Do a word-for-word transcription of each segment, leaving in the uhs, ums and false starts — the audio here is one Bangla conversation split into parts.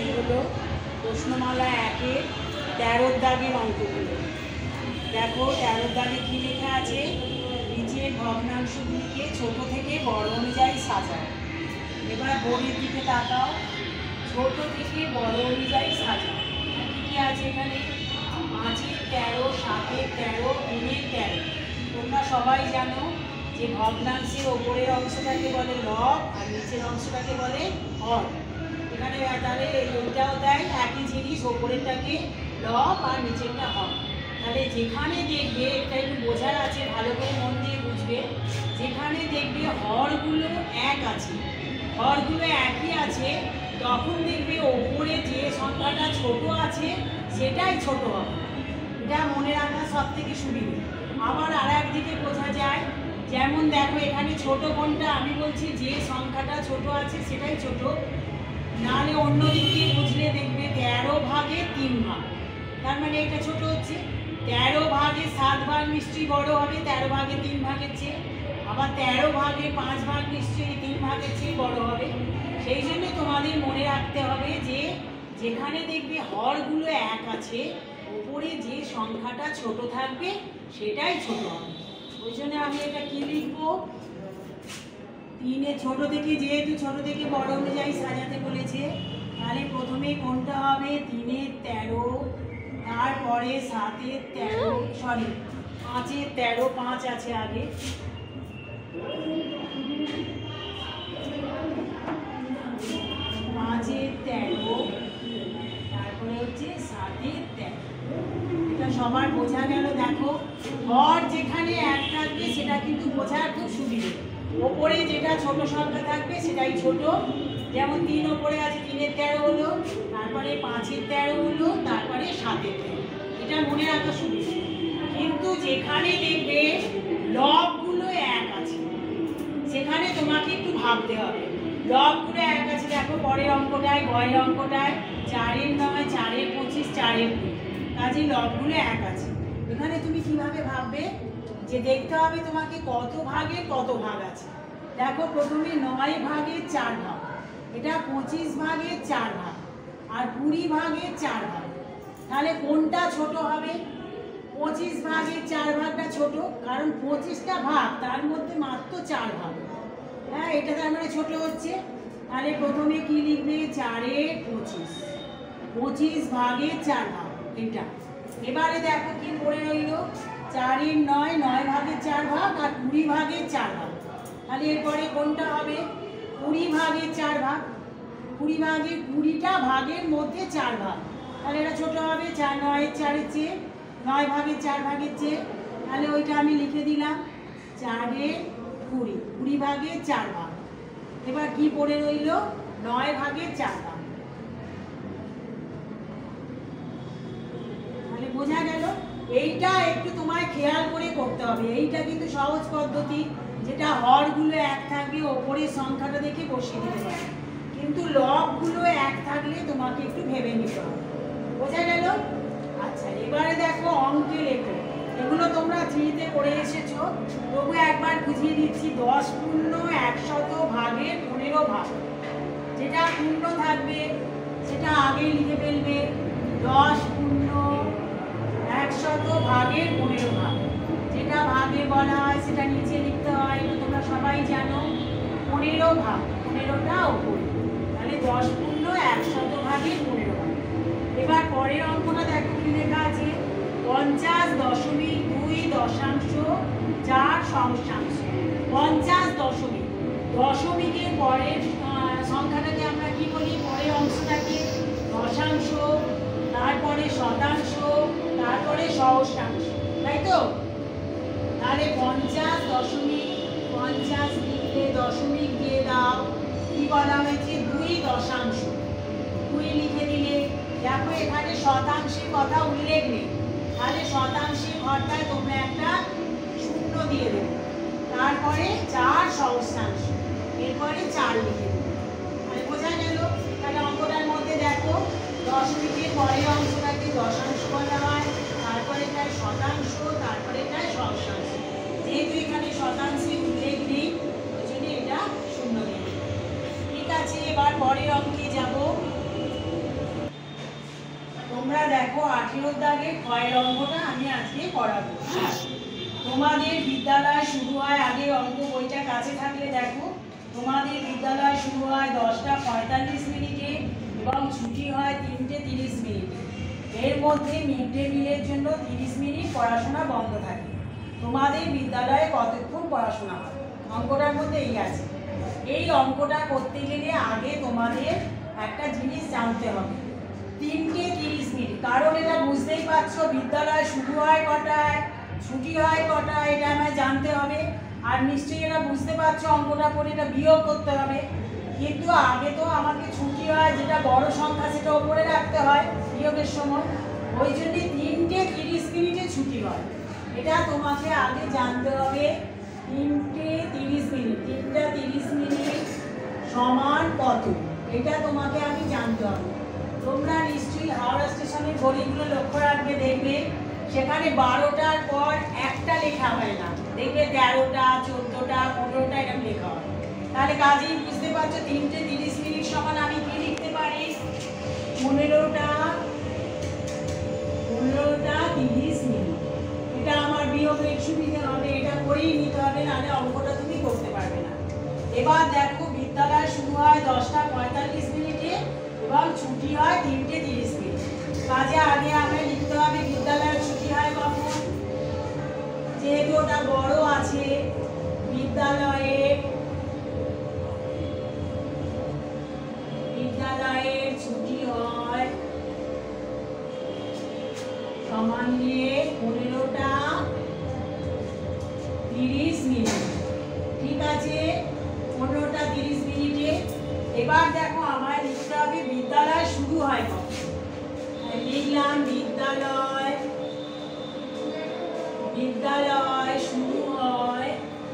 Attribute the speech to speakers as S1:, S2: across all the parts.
S1: হলো প্রশ্নমালা একের তেরোর দাগের অঙ্কগুলো। দেখো তেরোর দাগে কী লেখা আছে, নিচের ভগ্নাংশগুলিকে ছোট থেকে বড় অনুযায়ী সাজাও। এবার বোর্ডের দিকে তাকাও, ছোট থেকে বড় অনুযায়ী সাজাও। কী কী আছে এখানে? পাঁচের তেরো, সাতের তেরো, তিনের তেরো। তোমরা সবাই জানো যে ভগ্নাংশের ওপরের অংশটাকে বলে লব আর নিচের অংশটাকে বলে হর। এখানে তাহলে এইটাও দেয় একই জিনিস, ওপরেরটাকে লব আর নিচেরটা হর। তাহলে যেখানে দেখবে, এটা একটু বোঝার আছে, ভালো করে মন দিয়ে বুঝবে, যেখানে দেখবে হরগুলো এক আছে, হরগুলো একই আছে, তখন দেখবে ওপরে যে সংখ্যাটা ছোট আছে সেটাই ছোট হবে। এটা মনে রাখা সব থেকে সুবিধে। আবার আর একদিকে বোঝা যায়, যেমন দেখো এখানে ছোট কোনটা, আমি বলছি যে সংখ্যাটা ছোট আছে সেটাই ছোট। নাহলে অন্য দিক দিয়ে বুঝলে দেখবে তেরো ভাগে তিন ভাগ, তার মানে এটা ছোট হচ্ছে। তেরো ভাগে সাত ভাগ নিশ্চয়ই বড় হবে তেরো ভাগে তিন ভাগের চেয়ে। আবার তেরো ভাগে পাঁচ ভাগ নিশ্চয়ই তিন ভাগের চেয়ে বড় হবে। সেই জন্য তোমাদের মনে রাখতে হবে যে যেখানে দেখবে হরগুলো এক আছে, উপরে যে সংখ্যাটা ছোট থাকবে সেটাই ছোট হবে। ওই জন্য আমি এটা কি লিখবো, তিনে ছোট থেকে, যেহেতু ছোট থেকে বড় অনুযায়ী সাজাতে বলেছে, তাহলে প্রথমে কোনটা হবে, তিনের তেরো, তারপরে সাতের তেরো, সরি পাঁচের তেরো, পাঁচ আছে আগে, পাঁচের তেরো, তারপরে হচ্ছে সাতের তেরো। এটা সবার বোঝা গেল? দেখো হর যেখানে এক থাকবে সেটা কিন্তু বোঝার খুব সুবিধে। ওপরে যেটা ছোট সংখ্যা থাকবে সেটাই ছোট। যেমন তিন ওপরে আছে, তিনের তেরো হলো, তারপরে পাঁচের তেরো হলো, তারপরে সাতের তেরো। এটা মনে রাখা সুবিধে। কিন্তু যেখানে দেখবে লবগুলো এক আছে সেখানে তোমাকে একটু ভাবতে হবে। লবগুলো এক আছে, দেখো পরের অঙ্কটায়, গয়ের অঙ্কটায় চারের নয়, চারের পঁচিশ, চারের কুড়ি, কাজে লবগুলো এক আছে। এখানে তুমি কিভাবে ভাববে, যে দেখতে হবে তোমাকে কত ভাগে কত ভাগ আছে। দেখো প্রথমে নয় ভাগের চার ভাগ, এটা পঁচিশ ভাগের চার ভাগ, আর কুড়ি ভাগের চার ভাগ। তাহলে কোনটা ছোট হবে? পঁচিশ ভাগের চার ভাগটা ছোট, কারণ পঁচিশটা ভাগ তার মধ্যে মাত্র চার ভাগ। হ্যাঁ, এটা তার মানে ছোট হচ্ছে। তাহলে প্রথমে কি লিখবে, চারের পঁচিশ, পঁচিশ ভাগের চার ভাগ এটা। এবারে দেখো কি পড়ে রইল, চারের নয়, নয় ভাগের চার ভাগ, আর কুড়ি ভাগের চার ভাগ। তাহলে এরপরে কোনটা হবে, কুড়ি ভাগের চার ভাগ, কুড়ি ভাগের কুড়িটা ভাগের মধ্যে চার ভাগ। তাহলে এটা ছোট হবে, চার নয়ের চারের চেয়ে, নয় ভাগের চার ভাগের চেয়ে। তাহলে ওইটা আমি লিখে দিলাম, চারের কুড়ি, কুড়ি ভাগের চার ভাগ। এবার কি পড়ে রইল, নয় ভাগের চার ভাগ। তাহলে বোঝা গেল? এইটা একটু তোমায় খেয়াল করে করতে হবে। এইটা কিন্তু সহজ পদ্ধতি, যেটা হরগুলো এক থাকবে ওপরের সংখ্যাটা দেখে বসিয়ে দিতে পারে, কিন্তু লবগুলো এক থাকলে তোমাকে একটু ভেবে নিতে হবে। বোঝা গেল? আচ্ছা, এবারে দেখো অঙ্কে লেখো। এগুলো তোমরা থ্রিতে পড়ে এসেছো, তবু একবার বুঝিয়ে দিচ্ছি। দশ পূর্ণ একশত ভাগের পনেরো ভাগ, যেটা পূর্ণ থাকবে সেটা আগেই লিখে ফেলবে। দশ পূর্ণ একশত ভাগের পনেরো ভাগ, যেটা ভাগে বলা হয় সেটা নিচে লিখতে হয়, এটা তোমরা সবাই জানো। পনেরো ভাগ, পনেরোটা ওপরে, তাহলে দশ পূর্ণ একশত ভাগের পনেরো ভাগ। এবার পরের অঙ্কটা দেখো কি লেখা আছে, পঞ্চাশ দশমিক দুই দশাংশ চার শতাংশ। পঞ্চাশ দশমিক, দশমিকের পরের সংখ্যাটাকে আমরা কি বলি, পরের অংশটাকে দশাংশ, তারপরে শতাংশ, তারপরে সহস্রাংশ, তাই তো? তাহলে পঞ্চাশ দশমিক, পঞ্চাশ লিখলে দশমিক দিয়ে দাও, কি বলা হয়েছে, দুই দশাংশ, দুই লিখে দিলে। দেখো এখানে শতাংশের কথা উল্লেখ নেই, তাহলে শতাংশের ঘরটায় তোমরা একটা শূন্য দিয়ে দেবে। তারপরে চার সহস্রাংশ, এরপরে চার লিখে দেবে। তাহলে বোঝা গেল? তাহলে অঙ্কটার মধ্যে দেখো দশমিকের পরের অংশটাকে দশাংশ বলা হয়, তারপরে এটাই শতাংশ, তারপরে এটাই সহস্রাংশ। যেহেতু এখানে শতাংশের উল্লেখ নেই, ওই জন্য এটা শূন্য দিয়ে দেবে। ঠিক আছে, এবার পরের অঙ্কে যাব। দেখো আঠেরোর দাগে ক্ষয়ের অঙ্কটা আমি আজকে করাবো। হ্যাঁ, তোমাদের বিদ্যালয় শুরু হয়, আগে অঙ্ক বইটা কাছে থাকলে দেখো, তোমাদের বিদ্যালয় শুরু হয় দশটা পঁয়তাল্লিশ মিনিটে এবং ছুটি হয় তিনটে তিরিশ মিনিটে। এর মধ্যে মিড ডে মিলের জন্য তিরিশ মিনিট পড়াশোনা বন্ধ থাকে। তোমাদের বিদ্যালয়ে কতক্ষণ পড়াশোনা হয়? অঙ্কটার মধ্যে এই আছে। এই অঙ্কটা করতে গেলে আগে তোমাদের একটা জিনিস জানতে হবে, তিনটে তিরিশ মিনিট। কারণ এটা বুঝতেই পারছো, বিদ্যালয় শুরু হয় কটায়, ছুটি হয় কটায়, এটা আমায় জানতে হবে। আর নিশ্চয়ই এটা বুঝতে পারছো, অঙ্কটা করে এটা বিয়োগ করতে হবে। কিন্তু আগে তো আমাকে ছুটি হয়, যেটা বড় সংখ্যা সেটা ওপরে রাখতে হয় বিয়োগের সময়। ওই জন্যে তিনটে তিরিশ মিনিটে ছুটি হয়। এটা তোমাকে আগে জানতে হবে, তিনটে তিরিশ মিনিট, তিনটা তিরিশ মিনিট সমান কত, এটা তোমাকে আমি জানতে হবে। তোমরা নিশ্চয়ই হাওড়া স্টেশনের ঘড়িগুলো লক্ষ্য রাখবে, দেখবে সেখানে বারোটার পর একটা লেখা হয় না, দেখবে তেরোটা চোদ্দোটা পনেরোটা এরকম লেখা হয়। তাহলে কাজেই বুঝতে পারছো তিনটে তিরিশ মিনিট সমান আমি কি লিখতে পারি, পনেরোটা পনেরোটা তিরিশ মিনিট। এটা আমার বিয়োগের সুবিধা হবে, এটা করেই নিতে হবে, নাহলে অঙ্কটা তুমি করতে পারবে না। এবার দেখো বিদ্যালয় শুরু হয় দশটা পঁয়তাল্লিশ মিনিটে এবং ছুটি হয় তিনটে তিরিশ মিনিট। কাজে আগে আমরা লিখতে হবে বিদ্যালয়ের ছুটি হয় কখন। যেহেতু ওটা বড় আছে, বিদ্যালয়ের বিদ্যালয়ের ছুটি হয় সমান নিয়ে পনেরোটা তিরিশ মিনিট। ঠিক আছে, পনেরোটা তিরিশ মিনিটে। এবার দেখো আমায় লিখতে হবে বিদ্যালয় শুরু হয় কখন। লিখলাম বিদ্যালয় বিদ্যালয় শুরু হয়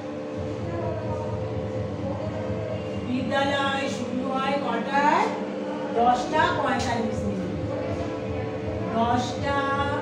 S1: বিদ্যালয় শুরু হয় কটায়, দশটা পঁয়তাল্লিশ মিনিট। দশটা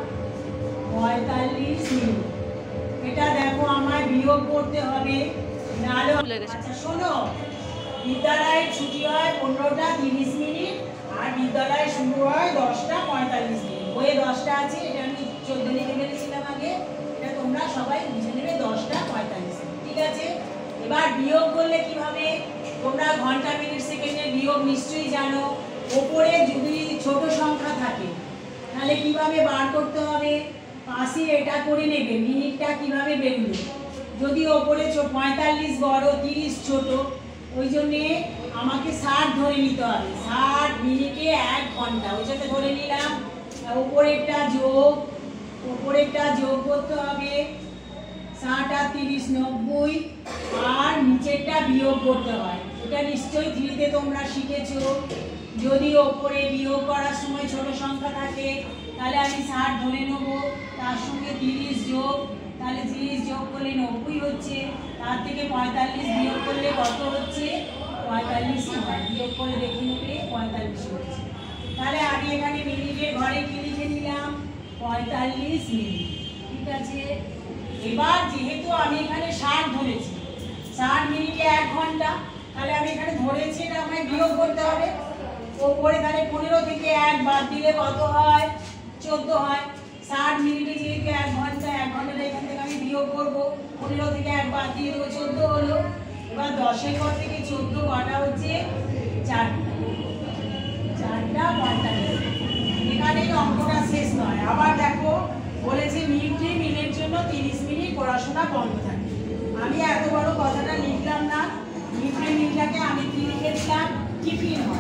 S1: পঁয়তাল্লিশ মিনিট। এটা দেখো আমায় বিয়োগ করতে হবে, নাহলে আচ্ছা শোনো, বিদ্যালয়ের ছুটি হয় পনেরোটা তিরিশ মিনিট আর বিদ্যালয় শুরু হয় দশটা পঁয়তাল্লিশ মিনিট। বইয়ে দশটা আছে, এটা আমি চোদ্দ লিখে ফেলেছিলাম আগে, এটা তোমরা সবাই বুঝে নেবে, দশটা পঁয়তাল্লিশ মিনিট। ঠিক আছে, এবার বিয়োগ করলে কিভাবে, তোমরা ঘন্টা মিনিট সেকেন্ডের বিয়োগ নিশ্চয়ই জানো। ওপরে যদি ছোট সংখ্যা থাকে তাহলে কিভাবে বার করতে হবে, পাশে এটা করে নেবে, মিনিটটা কিভাবে বেরোবে। যদি ওপরে পঁয়তাল্লিশ বড়, তিরিশ ছোট, ওই জন্যে আমাকে ষাট ধরে নিতে হবে। ষাট মিনিটে এক ঘন্টা, ওই সাথে ধরে নিলাম। ওপরেরটা যোগ ওপরেরটা যোগ করতে হবে, ষাট আর তিরিশ নব্বই, আর নিচেরটা বিয়োগ করতে হয়। এটা নিশ্চয়ই ধীরে তোমরা শিখেছো। যদি ওপরে বিয়োগ করার সময় ছোট সংখ্যা থাকে তাহলে আমি ষাট ধরে নেবো, তার সঙ্গে তিরিশ যোগ, তাহলে তিরিশ যোগ করলে নব্বই হচ্ছে, তার থেকে পঁয়তাল্লিশ বিয়োগ করলে কত হচ্ছে, পঁয়তাল্লিশই হয়। বিয়োগ করে দেখে নেবে পঁয়তাল্লিশ হচ্ছে। তাহলে আমি এখানে মিনিটের ঘরে কি লিখে নিলাম, পঁয়তাল্লিশ মিনিট। ঠিক আছে, এবার যেহেতু আমি এখানে ষাট ধরেছি, ষাট মিনিটে এক ঘন্টা, তাহলে আমি এখানে ধরেছি, এটা আমায় বিয়োগ করতে হবে। ওপরে তাহলে পনেরো থেকে এক বাদ দিলে কত হয়, চোদ্দ হয়। ষাট মিনিটে যেহেতু এক ঘন্টা, এক ঘন্টাটা এখান থেকে আমি বিয়োগ করবো, পনেরো থেকে এক বাদ দিয়ে দেবো, চোদ্দ হলো। এবার দশের পর থেকে চোদ্দ কটা হচ্ছে, চারটা চারটা পঁয়তাল্লিশ। এখানে অঙ্কটা শেষ নয়, আবার দেখো বলেছে মিড ডে মিলের জন্য তিরিশ মিনিট পড়াশোনা বন্ধ থাকে। আমি এত বড় কথাটা লিখলাম না, মিড ডে মিলটাকে আমি কি লিখে দিলাম, টিফিন হয়।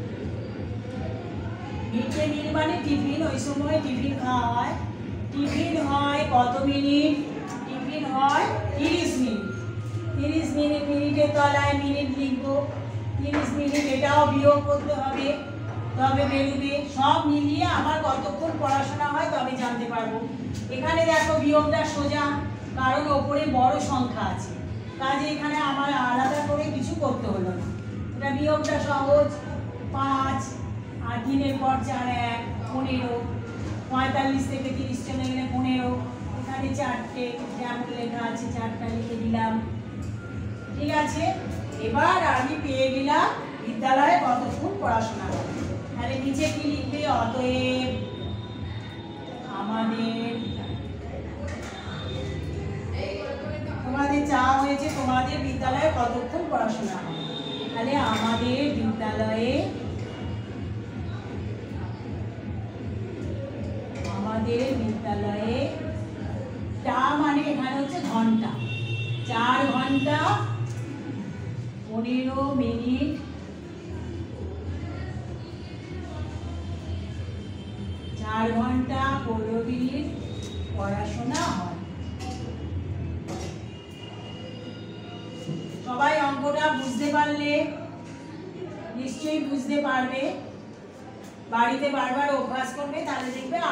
S1: মিড ডে মিল মানে টিফিন, ওই সময় টিফিন খাওয়া হয়। টিফিন হয় কত মিনিট, টিফিন হয় তিরিশ মিনিট। তিরিশ মিনিট, মিনিটের তলায় মিনিট লিখবো, তিরিশ মিনিট, এটাও বিয়োগ করতে হবে, তবে বেরোবে। সব মিলিয়ে আমার কতক্ষণ পড়াশোনা হয় তবে জানতে পারবো। এখানে দেখো বিয়োগটা সোজা, কারণ ওপরে বড় সংখ্যা আছে, কাজে এখানে আমার আলাদা করে কিছু করতে হলো না। এটা বিয়োগটা সহজ, পাঁচ আর তিনের পর চার এক, পনেরো। পঁয়তাল্লিশ থেকে তিরিশ চলে গেলে পনেরো, এখানে চারটে যেমন লেখা আছে চারটা লিখে দিলাম। ঠিক আছে, এবার আমি পেয়ে গেলাম বিদ্যালয়ে কতক্ষণ পড়াশোনা হবে। তাহলে নিচে কি লিখবে, অতএব তোমাদের বিদ্যালয়ে কতক্ষণ পড়াশোনা হয়? তাহলে আমাদের বিদ্যালয়ে আমাদের বিদ্যালয়ে টা মানে এখানে হচ্ছে ঘন্টা, চার ঘন্টা পনেরো মিনিট চার ঘন্টা পনেরো মিনিট পড়াশোনা হয়। সবাই অঙ্কটা বুঝতে পারলে? নিশ্চয়ই বুঝতে পারবে। বাড়িতে বারবার অভ্যাস করবে, তাহলে দেখবে